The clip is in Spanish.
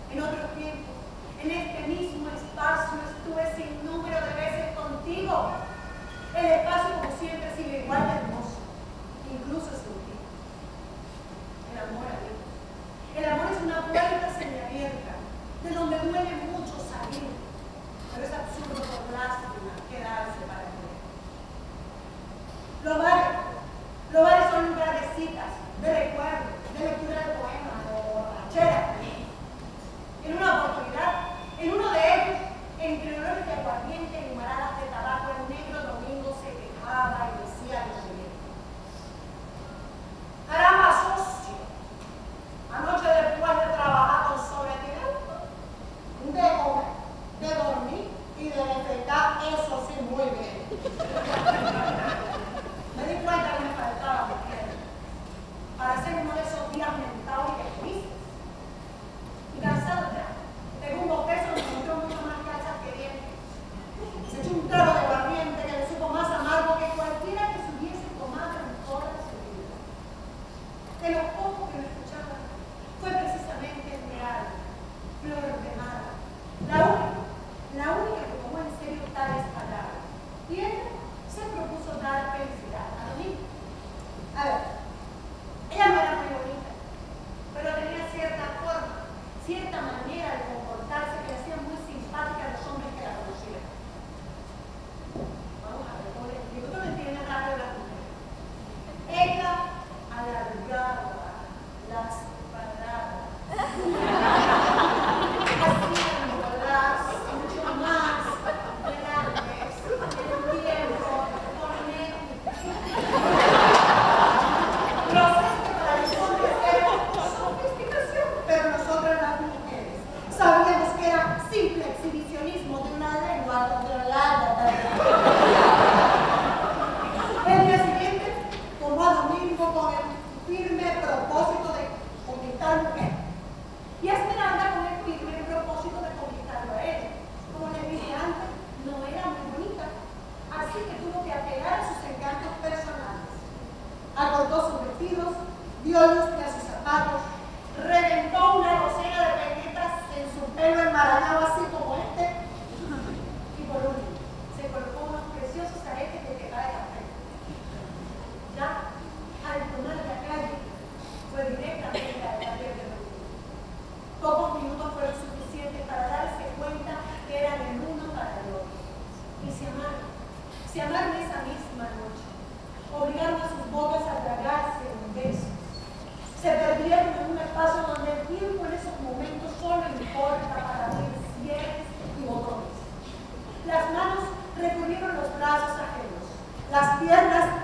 En otros tiempos, en este mismo espacio estuve sin número de veces contigo. El espacio, como siempre, sigue igual de hermoso, incluso sin ti. El amor a Dios. El amor es una puerta semiabierta, de donde duele mucho salir, pero es absurdo por lástima quedarse para creer. Los bares son lugares de citas, de recuerdos, de lectura de poemas, de borrachera. En una oportunidad, en uno de ellos, entre olores de aguardiente y humaradas de tabaco, el negro Domingo se quejaba y decía lo siguiente: caramba, socio, anoche después de trabajar con sometimiento, de comer, de dormir y de defecar, eso sí, muy bien. Me di cuenta que me faltaba mujer para hacer uno de esos días mentales y felices. Y cansado ya, tengo un bostezo, me encontró mucho más calzas que dientes. Se echó un trago de aguardiente que le supo más amargo que cualquiera que se hubiese tomado en toda su vida. De los pocos que me escuchaban, fue precisamente el real, Flor de Mar, la única que tomó en serio tales palabras. Y ella se propuso dar felicidad a Domingo. A ver, ella no era muy bonita, pero tenía cierta forma, cierta manera de comportarse que le hacía muy simpática a los hombres que la conocían. Vamos a ver, ¿cómo le explico? Tú no entiendes nada de la mujer. Ella alargaba las palabras. Hacía volar mucho más grandes el tiempo con él. Proceso que para los hombres era sofisticación, pero nosotras las mujeres sabíamos que era simple exhibicionismo de una lengua controlada. El día siguiente tomó a Domingo con el firme propósito de conquistar mujer y a Esmeralda con el firme propósito de conquistarlo a ella. Como les dije antes, no era muy bonita, así que tuvo que apelar a sus encantos personales. Acortó sus vestidos, dio lustre a sus zapatos, reventó una docena de peguetas en su pelo enmarañado así como este, y por último, se colocó unos preciosos aretes de tela de café. Ya, al tomar la calle, fue directamente al taller de Domingo. Pocos minutos fueron suficientes para darse cuenta que eran el uno para el otro. Y se amaron esa misma noche. Obligaron a sus bocas a tragarse en besos. Se perdieron en un espacio donde el tiempo en esos momentos solo importa para abrir cierres y botones. Las manos recurrieron los brazos ajenos, las piernas